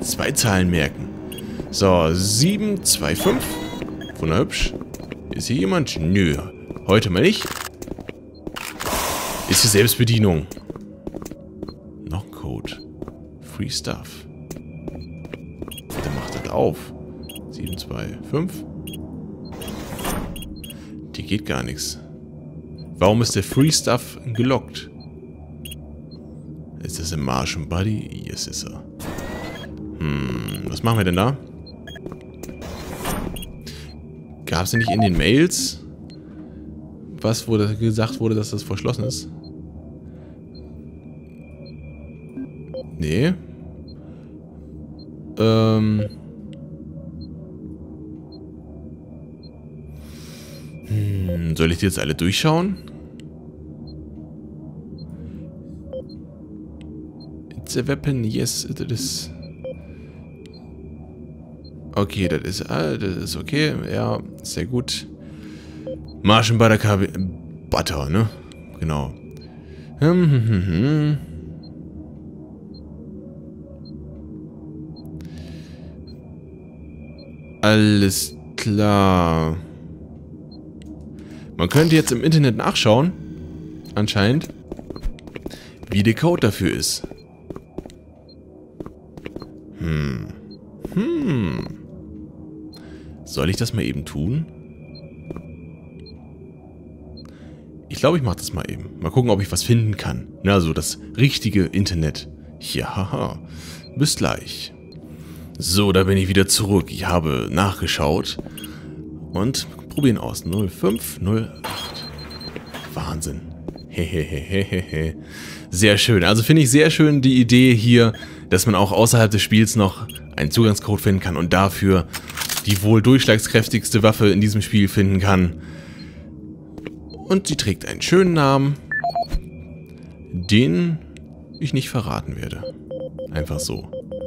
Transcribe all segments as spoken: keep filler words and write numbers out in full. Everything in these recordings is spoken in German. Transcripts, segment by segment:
zwei Zahlen merken. So, sieben, zwei, fünf. Wunderhübsch. Ist hier jemand? Nö. Heute mal nicht. Ist hier Selbstbedienung. Noch ein Code. Free Stuff. Der macht das auf. sieben, zwei, fünf. Die geht gar nichts. Warum ist der Free Stuff gelockt? Ist das ein Martian Buddy? Yes, ist er. Hm, was machen wir denn da? Gab es denn nicht in den Mails was, wo das gesagt wurde, dass das verschlossen ist? Nee. Ähm. Hm, soll ich die jetzt alle durchschauen? It's a weapon, yes, it is. Okay, das ist, ah, das ist okay, ja, sehr gut. Martian Butter, Butter, ne? Genau. Hm, hm, hm, hm. Alles klar. Man könnte jetzt im Internet nachschauen, anscheinend, wie der Code dafür ist. Hm. Hm. Soll ich das mal eben tun? Ich glaube, ich mache das mal eben. Mal gucken, ob ich was finden kann. Na, also das richtige Internet. Ja, haha. Bis gleich. So, da bin ich wieder zurück. Ich habe nachgeschaut. Und probieren aus. null fünf null acht. Wahnsinn. Hehehehehe. Sehr schön. Also finde ich sehr schön die Idee hier, dass man auch außerhalb des Spiels noch einen Zugangscode finden kann und dafür die wohl durchschlagskräftigste Waffe in diesem Spiel finden kann. Und sie trägt einen schönen Namen, den ich nicht verraten werde. Einfach so.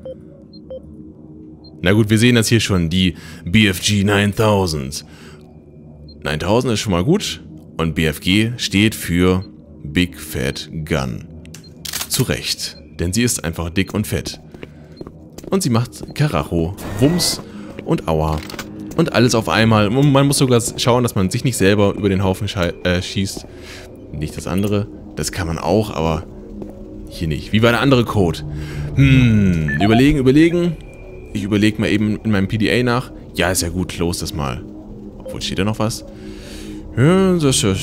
Na gut, wir sehen das hier schon, die B F G neuntausend. neuntausend ist schon mal gut und B F G steht für Big Fat Gun. Zu Recht, denn sie ist einfach dick und fett. Und sie macht Karacho, Wumms und Aua. Und alles auf einmal. Man muss sogar schauen, dass man sich nicht selber über den Haufen äh, schießt. Nicht das andere. Das kann man auch, aber hier nicht. Wie war der andere Code? Hm, überlegen, überlegen. Ich überlege mal eben in meinem P D A nach. Ja, ist ja gut, close das mal. Obwohl, steht da noch was? Ja,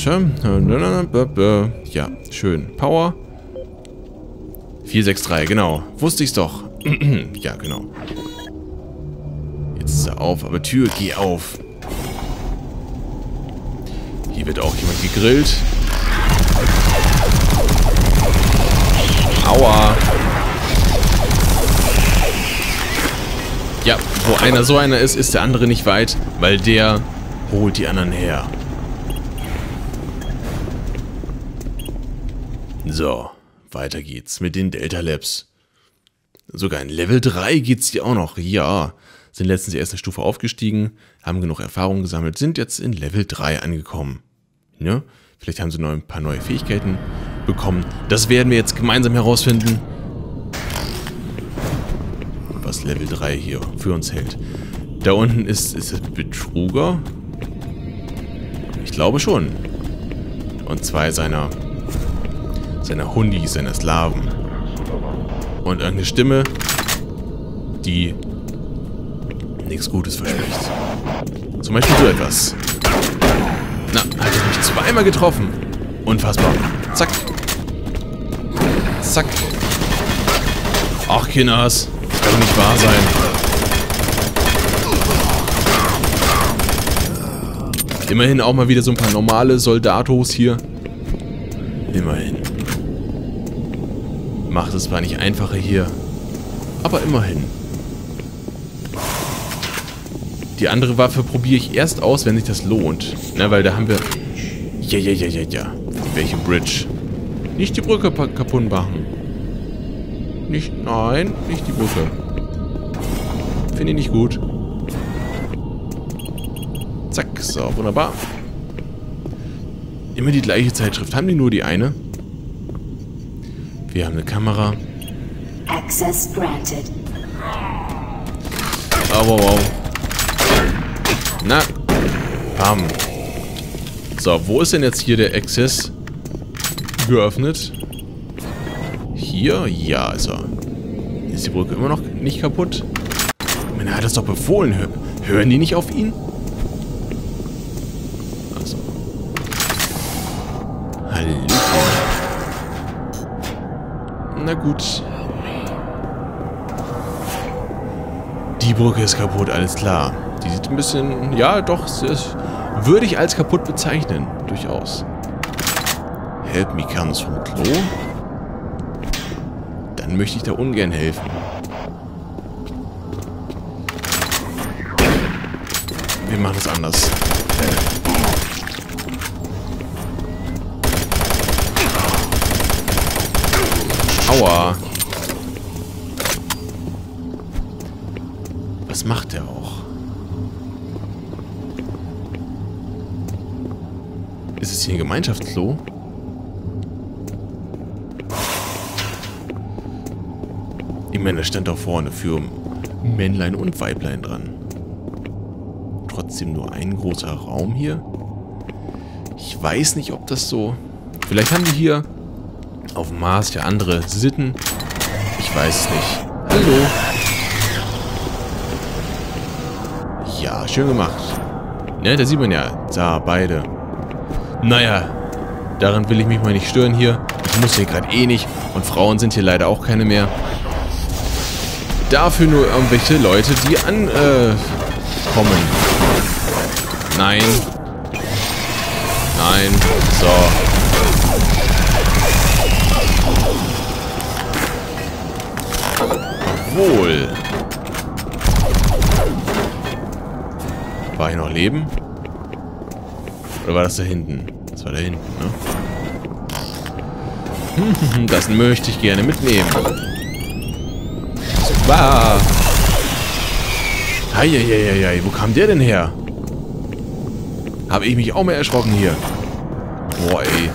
schön. Power. vier sechs drei, genau. Wusste ich's doch. Ja, genau. Jetzt ist er auf, aber Tür, geh auf. Hier wird auch jemand gegrillt. Aua. Ja, wo einer so einer ist, ist der andere nicht weit, weil der holt die anderen her. So, weiter geht's mit den Delta Labs. Sogar in Level drei geht's hier auch noch. Ja, sind letztens erst eine Stufe aufgestiegen, haben genug Erfahrung gesammelt, sind jetzt in Level drei angekommen. Ja, vielleicht haben sie noch ein paar neue Fähigkeiten bekommen. Das werden wir jetzt gemeinsam herausfinden, was Level drei hier für uns hält. Da unten ist, ist es Betruger. Ich glaube schon. Und zwei seiner, seiner Hundis, seiner Slaven. Und irgendeine Stimme, die nichts Gutes verspricht. Zum Beispiel so etwas. Na, hat er mich zweimal getroffen. Unfassbar. Zack. Zack. Ach, Kinders. Das kann doch nicht wahr sein. Immerhin auch mal wieder so ein paar normale Soldatos hier. Immerhin. Macht es zwar nicht einfacher hier, aber immerhin. Die andere Waffe probiere ich erst aus, wenn sich das lohnt. Na, weil da haben wir... Ja, ja, ja, ja, ja. Welche Bridge? Nicht die Brücke kaputt machen. Nicht... Nein, nicht die Brücke. Finde ich nicht gut. Zack, so, wunderbar. Immer die gleiche Zeitschrift. Haben die nur die eine? Wir haben eine Kamera. Access granted. Oh, wow, wow. Na. Bam. So, wo ist denn jetzt hier der Access geöffnet? Hier? Ja, ist er. Ist die Brücke immer noch nicht kaputt? Ich meine, er hat das doch befohlen. Hör hören die nicht auf ihn? Also. Hallöchen. Na gut. Die Brücke ist kaputt, alles klar. Die sieht ein bisschen... Ja, doch, es würde ich als kaputt bezeichnen. Durchaus. Help me comes vom Klo. Dann möchte ich da ungern helfen. Wir machen es anders. Aua. Was macht der auch? Ist es hier ein Gemeinschaftsklo? Ich meine, da stand da vorne für Männlein und Weiblein dran. Trotzdem nur ein großer Raum hier. Ich weiß nicht, ob das so... Vielleicht haben die hier auf dem Mars ja andere Sitten. Ich weiß es nicht. Hallo. Ja, schön gemacht. Ne, da sieht man ja. Da, beide. Naja, daran will ich mich mal nicht stören hier. Ich muss hier gerade eh nicht. Und Frauen sind hier leider auch keine mehr. Dafür nur irgendwelche Leute, die an, äh, kommen. Nein. Nein. So. Wohl. War hier noch Leben? Oder war das da hinten? Das war da hinten, ne? Das möchte ich gerne mitnehmen. Super. Heieieiei, wo kam der denn her? Habe ich mich auch mehr erschrocken hier. Boah, ey.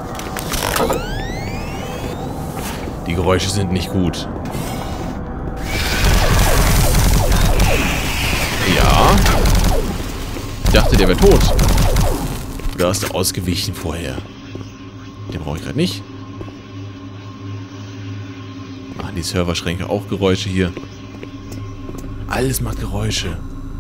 Die Geräusche sind nicht gut. Ja. Ich dachte, der wäre tot. Oder ist der ausgewichen vorher? Den brauche ich gerade nicht. Machen die Serverschränke auch Geräusche hier? Alles macht Geräusche.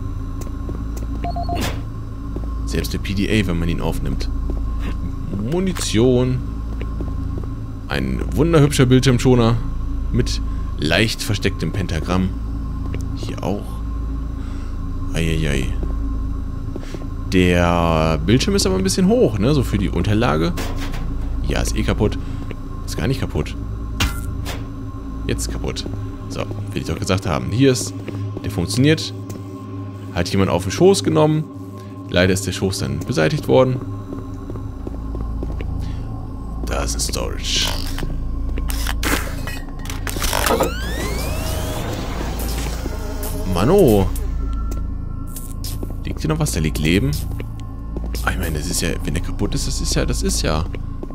Selbst der P D A, wenn man ihn aufnimmt. Munition. Ein wunderhübscher Bildschirmschoner mit leicht verstecktem Pentagramm. Hier auch. Eieiei. Der Bildschirm ist aber ein bisschen hoch, ne? So für die Unterlage. Ja, ist eh kaputt. Ist gar nicht kaputt. Jetzt kaputt. So, will ich doch gesagt haben. Hier ist... Der funktioniert. Hat jemand auf den Schoß genommen. Leider ist der Schoß dann beseitigt worden. Da ist ein Storage. Mano. Liegt hier noch was? Da liegt Leben. Ah, ich meine, das ist ja... Wenn der kaputt ist, das ist ja... Das ist ja...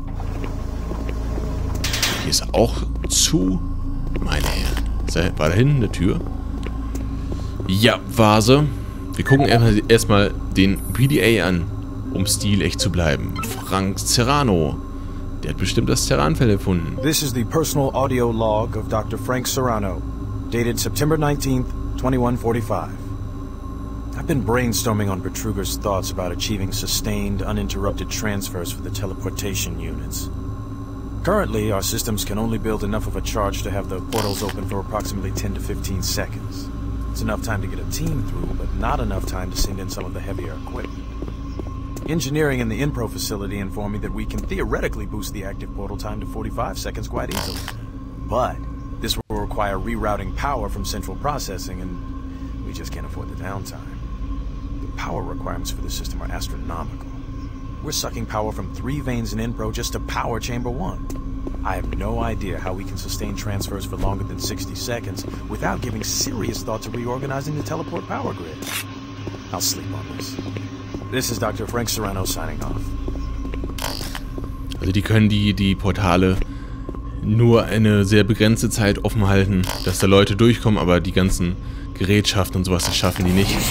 Hier ist auch zu... Meine Herren. War da hinten eine Tür? Ja, Vase. Wir gucken erstmal den P D A an, um stilecht zu bleiben. Frank Serrano. Der hat bestimmt das Ceranfell erfunden. This is the personal audio log of Doctor Frank Serrano, dated September nineteenth, twenty-one forty-five. I've been brainstorming on Betruger's thoughts about achieving sustained, uninterrupted transfers for the teleportation units. Currently, our systems can only build enough of a charge to have the portals open for approximately ten to fifteen seconds. It's enough time to get a team through, but not enough time to send in some of the heavier equipment. Engineering in the Inpro facility informed me that we can theoretically boost the active portal time to forty-five seconds quite easily. But this will require rerouting power from central processing, and we just can't afford the downtime. The power requirements for the system are astronomical. We're sucking power from three veins in Inpro just to power Chamber one. I have no idea how we can sustain transfers for longer than sixty seconds without giving serious thought to reorganizing the teleport power grid. I'll sleep on this. This is Doctor Frank Serrano signing off. Also die können die, die Portale nur eine sehr begrenzte Zeit offen halten, dass da Leute durchkommen, aber die ganzen Gerätschaften und sowas, das schaffen die nicht.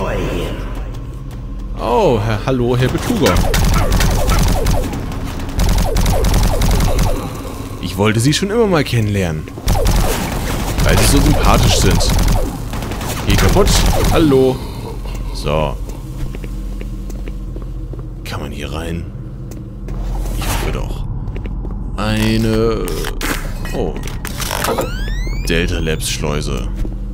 Oh, Herr, hallo, Herr Betrüger. Ich wollte Sie schon immer mal kennenlernen. Weil Sie so sympathisch sind. Geh kaputt. Hallo. So. Kann man hier rein? Ich hoffe doch. Eine... Oh. Delta Labs Schleuse.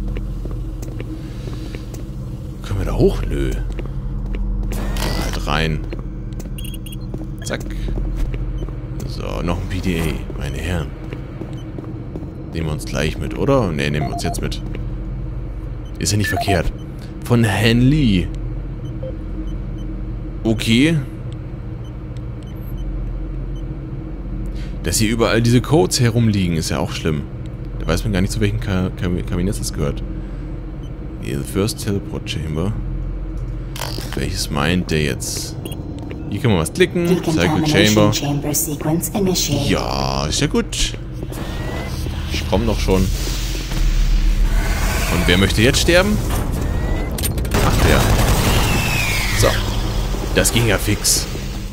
Können wir da hoch? Nö. Halt rein. Zack. So, noch ein P D A, meine Herren. Nehmen wir uns gleich mit, oder? Ne, nehmen wir uns jetzt mit. Ist ja nicht verkehrt. Von Han Lee. Okay. Dass hier überall diese Codes herumliegen, ist ja auch schlimm. Da weiß man gar nicht, zu welchem Ka Kam Kabinett das gehört. Nee, the first teleport chamber. Welches meint der jetzt? Hier kann man was klicken. Cycle Chamber. Ja, ist ja gut. Ich komme doch schon. Und wer möchte jetzt sterben? Ach, der. So. Das ging ja fix.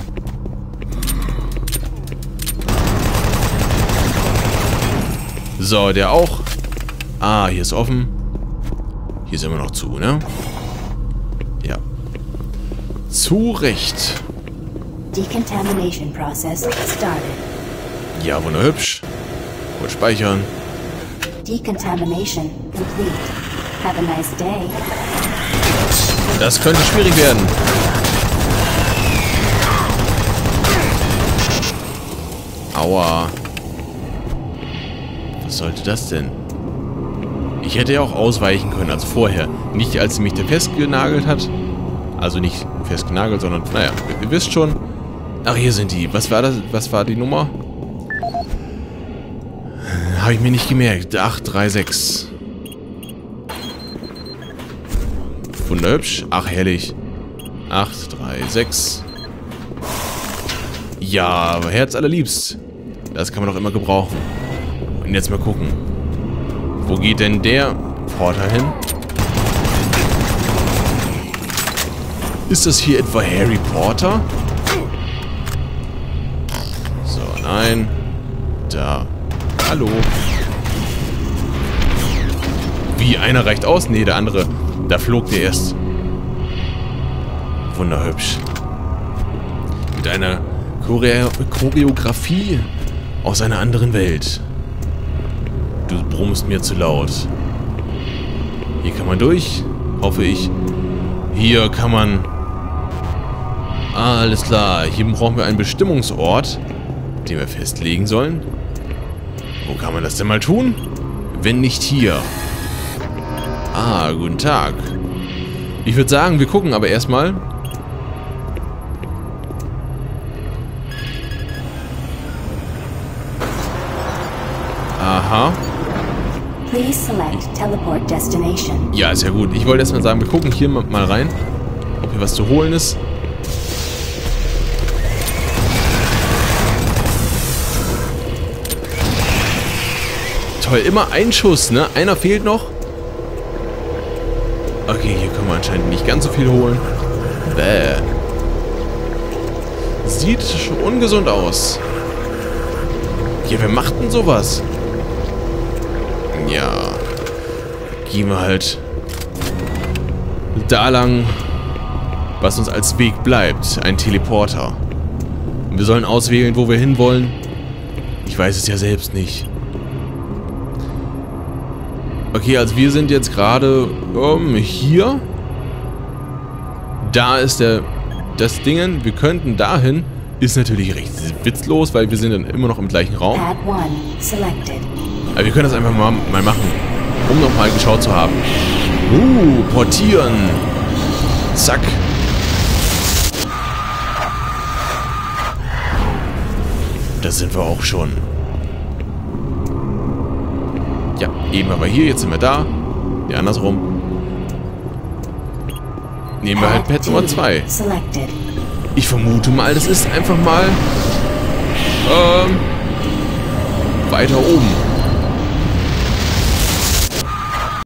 So, der auch. Ah, hier ist offen. Hier ist immer noch zu, ne? Ja. Zu Recht. Decontamination process started. Ja, wunderhübsch. Kurz speichern. Decontamination complete. Have a nice day. Das könnte schwierig werden. Aua. Was sollte das denn? Ich hätte ja auch ausweichen können, also vorher. Nicht, als sie mich da festgenagelt hat. Also nicht festgenagelt, sondern, naja, ihr, ihr wisst schon. Ach, hier sind die. Was war das? Was war die Nummer? Habe ich mir nicht gemerkt. acht drei sechs. Wunderhübsch. Ach, herrlich. acht drei sechs. Ja, aber Herz allerliebst. Das kann man doch immer gebrauchen. Und jetzt mal gucken. Wo geht denn der Porter hin? Ist das hier etwa Harry Potter? So, nein. Da. Hallo. Wie, einer reicht aus? Nee, der andere. Da flog der erst. Wunderhübsch. Mit einer Chore Choreografie aus einer anderen Welt. Du brummst mir zu laut. Hier kann man durch, hoffe ich. Hier kann man... Ah, alles klar. Hier brauchen wir einen Bestimmungsort, den wir festlegen sollen. Wo kann man das denn mal tun? Wenn nicht hier. Ah, guten Tag. Ich würde sagen, wir gucken aber erstmal. Aha. Please select teleport destination. Ja, ist ja gut. Ich wollte erstmal sagen, wir gucken hier mal rein, ob hier was zu holen ist. Toll, immer ein Schuss, ne? Einer fehlt noch. Okay, hier können wir anscheinend nicht ganz so viel holen. Bäh. Sieht ungesund aus. Ja, wer macht denn sowas? Ja. Gehen wir halt da lang, was uns als Weg bleibt. Ein Teleporter. Und wir sollen auswählen, wo wir hinwollen. Ich weiß es ja selbst nicht. Okay, also wir sind jetzt gerade um, hier. Da ist der das Dingen. Wir könnten dahin. Ist natürlich recht witzlos, weil wir sind dann immer noch im gleichen Raum. Aber wir können das einfach mal, mal machen, um nochmal geschaut zu haben. Uh, portieren. Zack. Da sind wir auch schon. Ja, eben aber hier, jetzt sind wir da. Ja, andersrum. Nehmen wir halt Pad Nummer zwei. Ich vermute mal, das ist einfach mal ähm, weiter oben.